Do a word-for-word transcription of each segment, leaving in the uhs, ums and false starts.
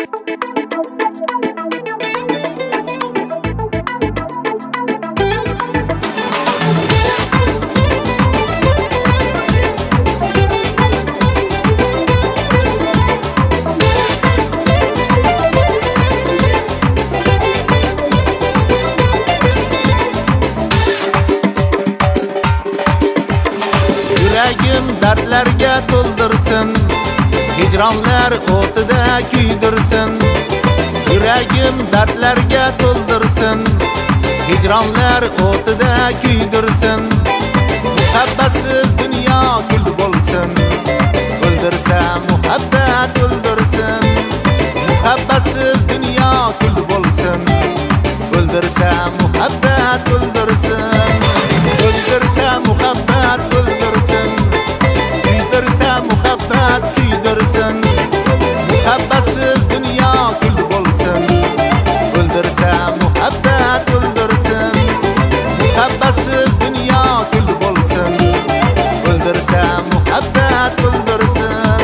Yuragim dardlarga to'ldirsin, hijronlar o'tida kuydirsin. Yuragim dardlarga to'ldirsin, hijronlar o'tida kuydirsin. Muhabbatsiz dunyo kul bo'lsin, o'ldirsa muhabbat o'ldirsin. Muhabbatsiz dunyo kul bo'lsin, o'ldirsa muhabbat o'ldirsin. O'ldirsa muhabbat o'ldirsin, kuydirsa muhabbat kuydirsin. Muhabbatsiz dunyo kul bo'lsin, o'ldirsa muhabbat o'ldirsin. Muhabbatsiz dunyo kul bo'lsin, o'ldirsa muhabbat o'ldirsin.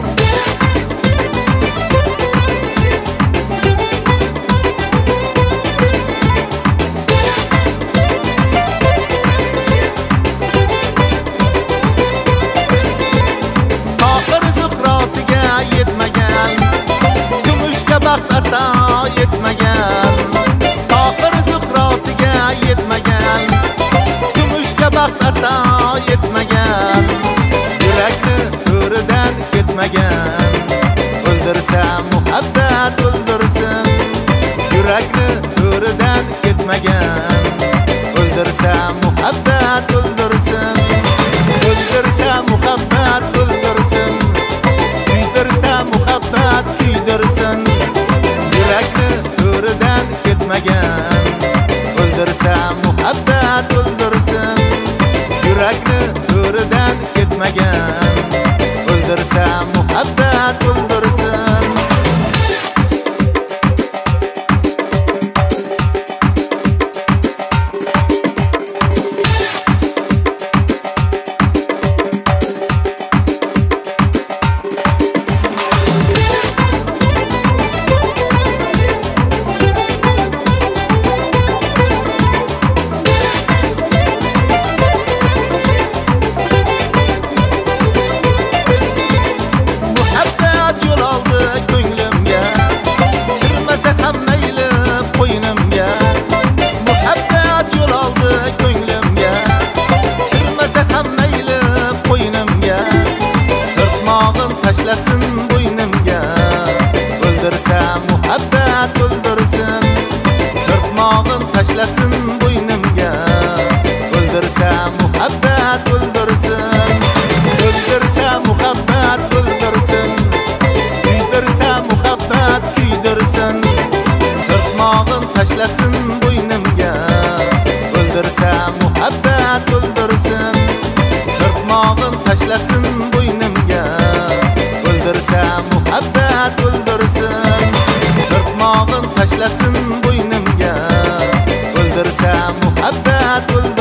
Yetmagan, kumushga baxt ato yetmagan. Tohir zuhrosiga yetmagan, kumushga baxt ato yetmagan. Yurakni to'ridan ketmagan, o'ldirsa muhabbat o'ldirsin. Yurakni to'ridan ketmagan, o'ldirsa muhabbat o'ldirsin. O'ldirsa muhabbat o'ldirsin, kuydirsa muhabbat kuydirsin. Yurakni to'ridan ketmagan, o'ldirsa muhabbat o'ldirsin. Yurakni to'ridan ketmagan, o'ldirsa muhabbat o'ldirsin. Tashlasin bo'ynimga, o'ldirsa muhabbat o'ldirsin. Sirtmog'in tashlasin bo'ynimga, o'ldirsa muhabbat o'ldirsin. O'ldirsa muhabbat o'ldirsin, kuydirsa muhabbat kuydirsin. Sirtmog'in tashlasin bo'ynimga, o'ldirsa muhabbat o'ldirsin. Sirtmog'in tashlasin bo'ynimga, o'ldirsa muhabbat o'ldirsin. Sirtmog'in tashlasin bo'ynimga, o'ldirsa muhabbat o'ldirsin.